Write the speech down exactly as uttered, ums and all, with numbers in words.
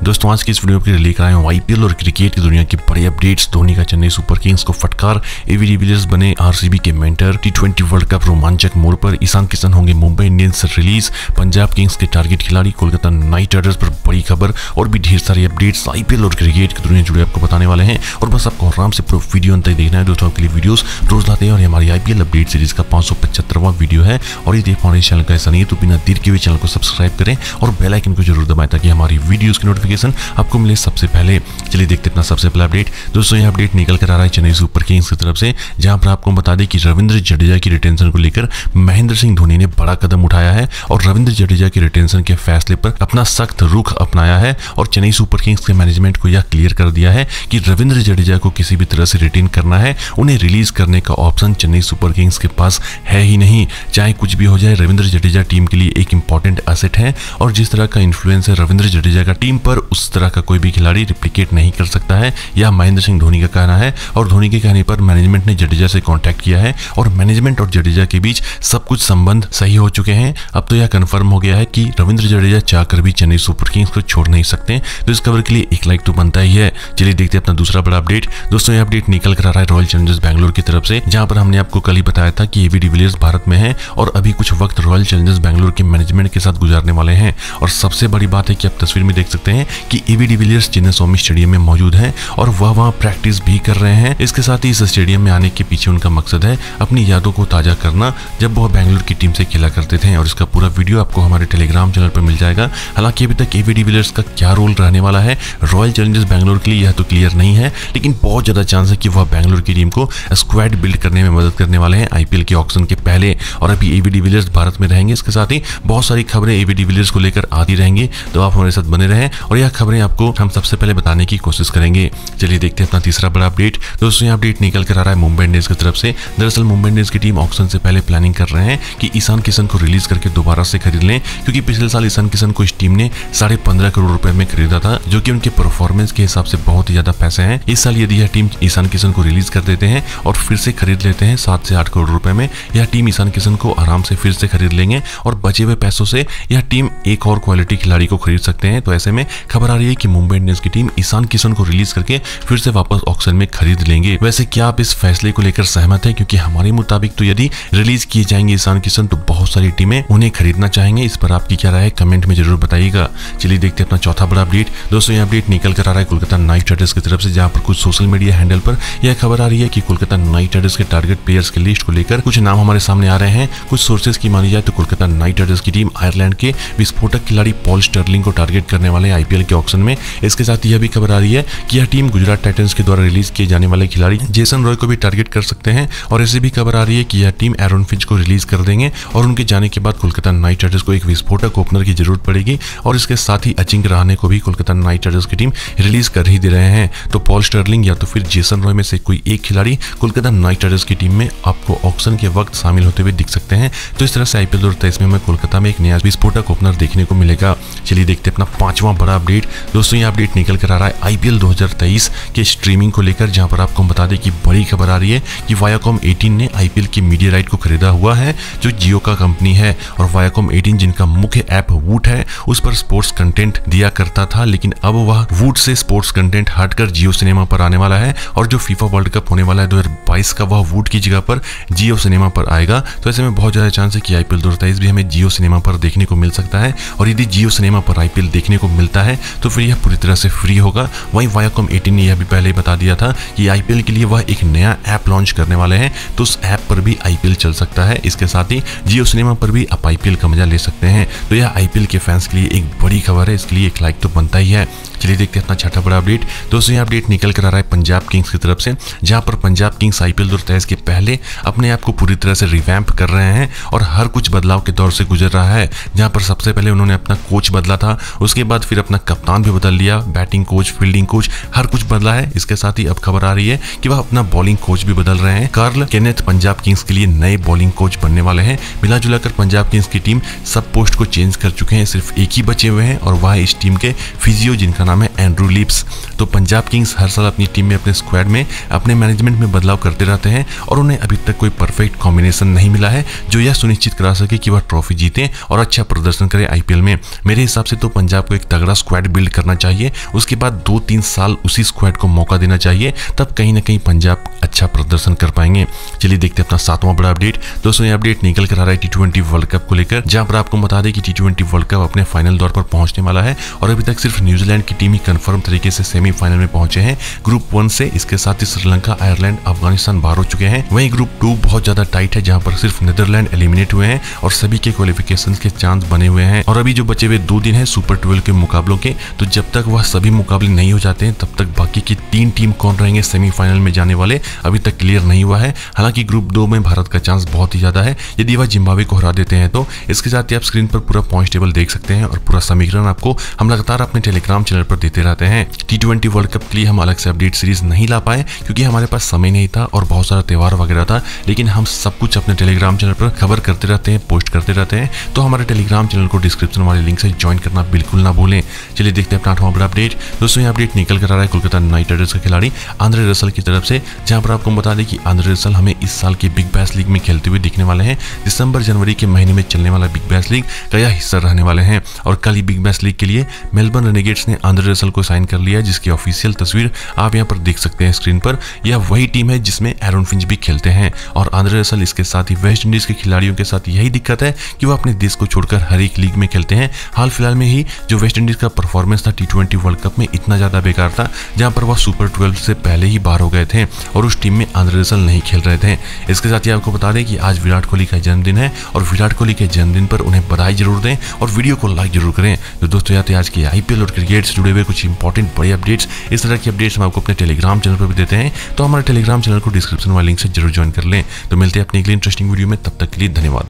दोस्तों आज की इस वीडियो के लिए लेकर आए हूं आईपीएल और क्रिकेट की दुनिया की बड़ी अपडेट्स। धोनी का चेन्नई सुपर किंग्स को फटकार, एबी डिविलियर्स बने आरसीबी के mentor, T twenty World Cup रोमांचक मोड़ पर, ईशान किशन होंगे मुंबई इंडियंस से रिलीज, पंजाब किंग्स के टारगेट खिलाड़ी, कोलकाता नाइट राइडर्स पर बड़ी खबर और भी ढेर सारी अपडेट्स आईपीएल और क्रिकेट की दुनिया जुड़े आपको बताने वाले हैं। और बस आपको आराम से पूरा वीडियो अंत तक देखना है। दोस्तों आपके लिए वीडियोस रोज लाते हैं और हमारी आईपीएल अपडेट सीरीज का पांच सौ पचहत्तरवां वीडियो है। और ये देख हमारे चैनल का ऐसा नहीं है तो बिना देर के हुए चैनल को सब्सक्राइब करें और बेल आइकन को जरूर दबाएं ताकि हमारी वीडियोस की नोटिफिकेशन आपको मिले सबसे पहले। चलिए देखते हैं अपना सबसे पहला अपडेट। दोस्तों यह अपडेट निकल कर आ रहा है चेन्नई सुपर किंग्स की तरफ से, जहां पर आपको बता दें कि रविंद्र जडेजा की रिटेंशन को लेकर महेंद्र सिंह धोनी ने बड़ा कदम उठाया है और रविंद्र जडेजा की रिटेंशन के फैसले पर अपना सख्त रुख अपनाया है। और चेन्नई सुपर किंग्स के मैनेजमेंट को यह क्लियर कर दिया है कि रविंद्र जडेजा को किसी भी तरह से रिटेन करना है, उन्हें रिलीज करने का ऑप्शन चेन्नई सुपर किंग्स के पास है ही नहीं। चाहे कुछ भी हो जाए, रविंद्र जडेजा टीम के लिए एक इंपॉर्टेंट एसेट है और जिस तरह का इन्फ्लुएंस है रविंद्र जडेजा का टीम पर, उस तरह का कोई भी खिलाड़ी रिप्लिकेट नहीं कर सकता है, यह महेंद्र सिंह धोनी का कहना है। और धोनी के कहने पर मैनेजमेंट ने जडेजा से कांटेक्ट किया है और मैनेजमेंट और जडेजा के बीच सब कुछ संबंध सही हो चुके हैं। अब तो यह कंफर्म हो गया है कि रविंद्र जडेजा चाहकर भी चेन्नई सुपर किंग्स को छोड़ नहीं सकते। तो इस खबर के लिए एक लाइक तो बनता ही है। चलिए देखते हैं अपना दूसरा बड़ा अपडेट। दोस्तों यह अपडेट निकल कर आ रहा है रॉयल चैलेंजर्स बैंगलोर की तरफ से, जहां पर हमने आपको कल ही बताया था कि एबी डिविलियर्स भारत में है और अभी कुछ वक्त रॉयल चैलेंजर्स बैंगलोर के मैनेजमेंट के साथ गुजारने वाले हैं। और सबसे बड़ी बात है कि आप तस्वीर में देख सकते हैं कि एबी डिविलियर्स चिन्नास्वामी स्टेडियम में मौजूद है और वह वहां प्रैक्टिस भी कर रहे हैं। इसके साथ ही इस स्टेडियम में आने के पीछे उनका मकसद है अपनी यादों को ताजा करना, जब वह बैंगलोर की टीम से खेला करते थे। और इसका पूरा वीडियो आपको हमारे टेलीग्राम चैनल पर मिल जाएगा। हालांकि अभी तक एबी डिविलियर्स का क्या रोल रहने वाला है रॉयल चैलेंजर्स बैंगलोर के लिए यह तो क्लियर नहीं है, लेकिन बहुत ज्यादा चांस है कि वह बैंगलोर की टीम को स्क्वाड बिल्ड करने में मदद करने वाले हैं आईपीएल के ऑक्शन के पहले। और अभी एबी डिविलियर्स भारत में रहेंगे। इसके साथ ही बहुत सारी खबरें एबी डिविलियर्स को लेकर आती रहेंगी, तो आप हमारे साथ बने रहें और यह खबरें आपको हम सबसे पहले बताने की कोशिश करेंगे। चलिए देखते हैं अपना तीसरा बड़ा अपडेट। दोस्तों यह अपडेट निकल कर आ रहा है मुंबई इंडियंस की तरफ से। दरअसल मुंबई इंडियंस की टीम ऑक्शन से पहले प्लानिंग कर रहे हैं कि ईशान किशन को रिलीज करके दोबारा से खरीद लें, क्योंकि पिछले साल ईशान किशन को इस टीम ने साढ़े पंद्रह करोड़ रुपए में खरीदा था, जो कि उनके परफॉर्मेंस के हिसाब से बहुत ही ज्यादा पैसे हैं। इस साल यदि यह टीम ईशान किशन को रिलीज कर देते हैं और फिर से खरीद लेते हैं सात से आठ करोड़ रुपए में, यह टीम ईशान किशन को आराम से फिर से खरीद लेंगे और बचे हुए पैसों से यह टीम एक और क्वालिटी खिलाड़ी को खरीद सकते हैं। तो ऐसे में खबर आ रही है कि मुंबई इंडियंस की टीम ईशान किशन को रिलीज करके फिर से वापस ऑक्शन में खरीद लेंगे। वैसे क्या आप इस फैसले को लेकर सहमत हैं? क्योंकि हमारे मुताबिक तो यदि रिलीज किए जाएंगे ईशान किशन तो बहुत सारी टीमें उन्हें खरीदना चाहेंगे। इस पर आपकी क्या राय है कमेंट में जरूर बताइएगा। चलिए देखते हैं अपना चौथा बड़ा अपडेट। दोस्तों यह अपडेट निकल कर आ रहा है कोलकाता नाइट राइडर्स की तरफ से, जहां पर कुछ सोशल मीडिया हैंडल पर यह खबर आ रही है कि कोलकाता नाइट राइडर्स के टारगेट प्लेयर्स की लिस्ट को लेकर कुछ नाम हमारे सामने आ रहे हैं। कुछ सोर्सेज की मानी जाए तो कोलकाता नाइट राइडर्स की टीम आयरलैंड के विस्फोटक खिलाड़ी पॉल स्टर्लिंग को टारगेट करने वाले आईपीएल के ऑक्शन में। इसके साथ यह भी खबर आ रही है कि यह टीम गुजरात टाइटंस के द्वारा रिलीज किए जाने वाले खिलाड़ी जेसन रॉय को भी टारगेट कर सकते हैं। और ऐसे भी खबर आ रही है कि यह टीम एरन फिंच को रिलीज कर देंगे और उनके जाने के बाद कोलकाता नाइट राइडर्स को एक विस्फोटक ओपनर की जरूरत पड़ेगी। और इसके साथ ही अजिंक्य रहाणे को भी कोलकाता नाइट राइडर्स की टीम रिलीज कर ही दे रहे हैं। तो पॉल स्टर्लिंग या तो फिर जेसन रॉय में से कोई एक खिलाड़ी कोलकाता नाइट राइडर्स की टीम में आपको ऑक्शन के वक्त शामिल होते हुए दिख सकते हैं। तो इस तरह से आईपीएल दो हज़ार तेईस में हमें कोलकाता में एक नया विस्फोटक ओपनर देखने को मिलेगा। चलिए देखते हैं अपना पांचवा बड़ा अपडेट। दोस्तों यह अपडेट निकल कर आ रहा है आईपीएल दो हज़ार तेईस के स्ट्रीमिंग को लेकर, जहां पर आपको बता दें कि बड़ी खबर आ रही है कि वायाकॉम अठारह ने आईपीएल की मीडिया राइट को खरीदा हुआ है, जो जियो का कंपनी है। और वायाकॉम अठारह जिनका मुख्य ऐप वूट है, उस पर स्पोर्ट्स कंटेंट दिया करता था, लेकिन अब वह वूट से स्पोर्ट्स कंटेंट हटकर जियो सिनेमा पर आने वाला है। और जो फीफा वर्ल्ड कप होने वाला है दो हज़ार बाईस का, वह वूट की जगह पर जियो सिनेमा पर आएगा। तो ऐसे में बहुत ज्यादा चांस है कि आईपीएल दो हज़ार तेईस भी हमें जियो सिनेमा पर देखने को मिल सकता है। और यदि जियो सिनेमा पर आईपीएल देखने को मिलता है तो फिर यह पूरी तरह से फ्री होगा। वहीं वायाकॉम अठारह ने यह भी पहले ही बता दिया था कि आईपीएल के लिए वह एक नया ऐप लॉन्च करने वाले हैं, तो उस ऐप पर भी आईपीएल चल सकता है। इसके साथ ही जियो सिनेमा पर भी आप आईपीएल का मजा ले सकते हैं। तो यह आईपीएल के फैंस के लिए एक बड़ी खबर है, इसके लिए एक लाइक तो बनता ही है। चलिए देखते हैं अपना छठा बड़ा अपडेट। दोस्तों यह अपडेट निकल कर आ रहा है पंजाब किंग्स की तरफ से, जहां पर पंजाब किंग्स आईपीएल दो हज़ार तेईस के पहले अपने आप को पूरी तरह से रिवैम्प कर रहे हैं और हर कुछ बदलाव के दौर से गुजर रहा है। जहां पर सबसे पहले उन्होंने अपना कोच बदला था, उसके बाद फिर अपना कप्तान भी बदल लिया, बैटिंग कोच, फील्डिंग कोच, हर कुछ बदला है। इसके साथ ही अब खबर आ रही है कि वह अपना बॉलिंग कोच भी बदल रहे हैं। कार्ल केनेथ पंजाब किंग्स के लिए नए बॉलिंग कोच बनने वाले हैं। मिला जुलाकर पंजाब किंग्स की टीम सब पोस्ट को चेंज कर चुके हैं, सिर्फ एक ही बचे हुए हैं और वह इस टीम के फिजियो जिनका नाम है एंड्रू लिप्स। तो पंजाब किंग्स हर साल अपनी टीम में, अपने स्क्वाड में, अपने मैनेजमेंट में बदलाव करते रहते हैं और उन्हें अभी तक कोई परफेक्ट कॉम्बिनेशन नहीं मिला है जो यह सुनिश्चित करा सके कि वह ट्रॉफी जीते और अच्छा प्रदर्शन करे आईपीएल में। मेरे हिसाब से तो पंजाब को एक तगड़ा स्क्वाड बिल्ड करना चाहिए, उसके बाद दो तीन साल उसी स्क्वाड को मौका देना चाहिए, तब कहीं ना कहीं पंजाब अच्छा प्रदर्शन कर पाएंगे। चलिए देखते हैं अपना सातवां बड़ा अपडेट। दोस्तों ये अपडेट निकल कर आ रहा है टी ट्वेंटी वर्ल्ड कप को लेकर, जहां पर आपको बता दें कि टी ट्वेंटी वर्ल्ड कप अपने फाइनल दौर पर पहुंचने वाला है और अभी तक सिर्फ न्यूजीलैंड की टीम ही कंफर्म तरीके से सेमीफाइनल में पहुंचे हैं ग्रुप वन से। इसके साथ ही श्रीलंका, आयरलैंड, अफगानिस्तान बाहर हो चुके हैं। वहीं ग्रुप टू बहुत ज्यादा टाइट है, जहां पर सिर्फ नीदरलैंड एलिमिनेट हुए हैं और सभी के क्वालिफिकेशन के चांस बने हुए हैं। और अभी जो बचे हुए दो दिन है सुपर ट्वेल्व के मुकाबलों के, तो जब तक वह सभी मुकाबले नहीं हो जाते हैं तब तक बाकी की तीन टीम कौन रहेंगे सेमीफाइनल में जाने वाले अभी तक क्लियर नहीं हुआ है। हालांकि ग्रुप दो में भारत का चांस बहुत ही ज्यादा है यदि वह जिम्बाब्वे को हरा देते हैं तो। इसके साथ ही आप स्क्रीन पर पूरा पॉइंट टेबल देख सकते हैं और पूरा समीकरण आपको हम लगातार अपने टेलीग्राम चैनल पर देते रहते हैं। टी ट्वेंटी वर्ल्ड कप के लिए हम अलग से अपडेट सीरीज नहीं ला पाए क्योंकि हमारे पास समय नहीं था और बहुत सारा त्यौहार वगैरह था, लेकिन हम सब कुछ अपने टेलीग्राम चैनल पर खबर करते रहते हैं, पोस्ट करते रहते हैं। तो हमारे टेलीग्राम चैनल को डिस्क्रिप्शन वाले लिंक से ज्वाइन करना बिल्कुल ना भूलें। चलिए देखते हैं अपना आठवां बड़ा अपडेट। दोस्तों ये अपडेट निकल कर आ रहा है कोलकाता नाइट राइडर्स का खिलाड़ी आंद्रे रसल की तरफ से, जहां पर आपको बता दें कि आंद्रे रसल हमें इस साल की बिग बैश लीग में खेलते हुए दिखने वाले हैं। दिसंबर जनवरी के महीने में चलने वाला बिग बैश लीग का यह हिस्सा रहने वाले हैं और कल ही बिग बैश लीग के लिए मेलबर्न रेनेगेड्स ने आंद्रे रसल को साइन कर लिया, जिसकी ऑफिशियल तस्वीर आप यहां पर देख सकते हैं स्क्रीन पर। यह वही टीम है जिसमें एरन फिंच भी खेलते हैं और आंद्रे रसल इसके साथ ही वेस्ट इंडीज के खिलाड़ियों के साथ यही दिक्कत है कि वो अपने देश को छोड़कर हर एक लीग में खेलते हैं। हाल फिलहाल में ही जो वेस्ट इंडीज का परफॉर्मेंस था टी ट्वेंटी वर्ल्ड कप में इतना ज्यादा बेकार था, जहां पर वह सुपर ट्वेल्व से पहले ही बाहर हो गए थे और उस टीम में आंद्रे रसल नहीं खेल रहे थे। इसके साथ ही आपको बता दें कि आज विराट कोहली का जन्मदिन है और विराट कोहली के जन्मदिन पर उन्हें बधाई जरूर दें और वीडियो को लाइक जरूर करें। तो दोस्तों याद है आज की आईपीएल और क्रिकेट से जुड़े हुए कुछ इंपॉर्टेंट बड़े अपडेट्स, इस तरह की अपडेट्स हम आपको अपने टेलीग्राम चैनल पर भी देते हैं, तो हमारे टेलीग्राम चैनल को डिस्क्रिप्शन वाले लिंक से जरूर ज्वाइन कर लें। तो मिलते हैं अपनी अगली इंटरेस्टिंग वीडियो में, तब तक के लिए धन्यवाद।